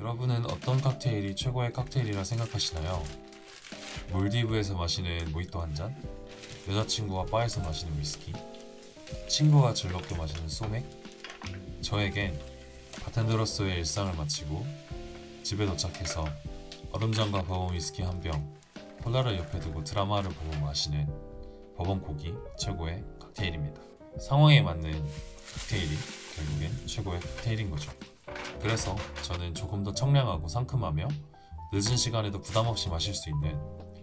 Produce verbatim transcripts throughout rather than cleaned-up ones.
여러분은 어떤 칵테일이 최고의 칵테일이라 생각하시나요? 몰디브에서 마시는 모히또 한 잔? 여자친구와 바에서 마시는 위스키? 친구가 즐겁게 마시는 소맥? 저에겐 바텐더로서의 일상을 마치고 집에 도착해서 얼음장과 버번 위스키 한 병, 콜라를 옆에 두고 드라마를 보고 마시는 버번 콕이 최고의 칵테일입니다. 상황에 맞는 칵테일이 결국엔 최고의 칵테일인 거죠. 그래서 저는 조금 더 청량하고 상큼하며 늦은 시간에도 부담없이 마실 수 있는,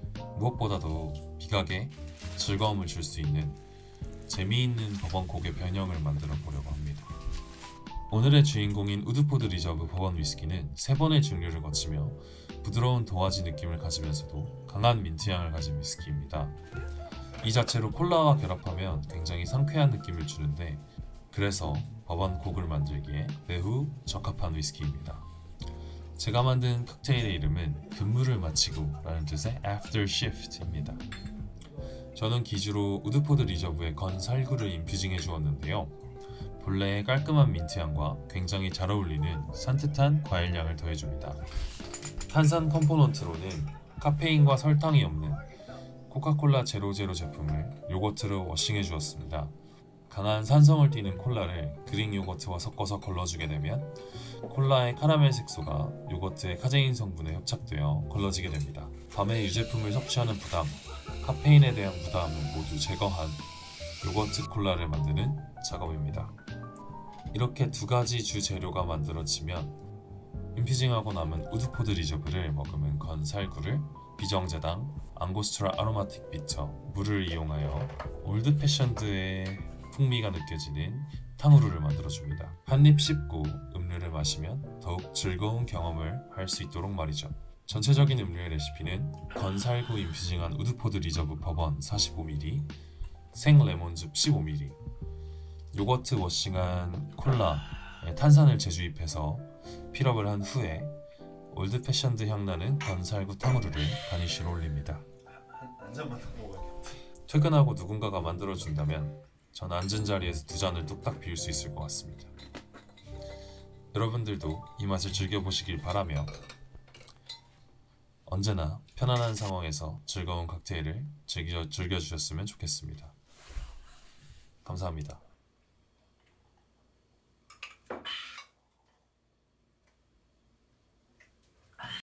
무엇보다도 미각에 즐거움을 줄 수 있는 재미있는 버번 콕의 변형을 만들어 보려고 합니다. 오늘의 주인공인 우드포드 리저브 버번 위스키는 세 번의 증류를 거치며 부드러운 도화지 느낌을 가지면서도 강한 민트향을 가진 위스키입니다. 이 자체로 콜라와 결합하면 굉장히 상쾌한 느낌을 주는데, 그래서 버번 콕을 만들기에 매우 적합한 위스키입니다. 제가 만든 칵테일의 이름은 근무를 마치고 라는 뜻의 After Shift입니다. 저는 기주로 우드포드 리저브의 건살구를 인퓨징해 주었는데요. 본래의 깔끔한 민트향과 굉장히 잘 어울리는 산뜻한 과일향을 더해줍니다. 탄산 컴포넌트로는 카페인과 설탕이 없는 코카콜라 제로제로 제품을 요거트로 워싱해 주었습니다. 강한 산성을 띠는 콜라를 그릭 요거트와 섞어서 걸러주게 되면 콜라의 카라멜 색소가 요거트의 카제인 성분에 협착되어 걸러지게 됩니다. 밤에 유제품을 섭취하는 부담, 카페인에 대한 부담을 모두 제거한 요거트 콜라를 만드는 작업입니다. 이렇게 두 가지 주 재료가 만들어지면 인퓨징하고 남은 우드포드 리저브를 머금은 건살구를 비정제당 앙고스트라 아로마틱 비터 물을 이용하여 올드 패션드의 풍미가 느껴지는 탕후루를 만들어줍니다. 한입 씹고 음료를 마시면 더욱 즐거운 경험을 할 수 있도록 말이죠. 전체적인 음료의 레시피는 건살구 인퓨징한 우드포드 리저브 버번 사십오 밀리리터, 생 레몬즙 십오 밀리리터, 요거트 워싱한 콜라에 탄산을 재주입해서 필업을 한 후에 올드 패션드 향나는 건살구 탕후루를 가니쉬로 올립니다. 한 잔만 더 먹어야겠다. 퇴근하고 누군가가 만들어준다면 전 앉은 자리에서 두 잔을 뚝딱 비울 수 있을 것 같습니다. 여러분들도 이 맛을 즐겨보시길 바라며 언제나 편안한 상황에서 즐거운 칵테일을 즐겨, 즐겨주셨으면 좋겠습니다. 감사합니다.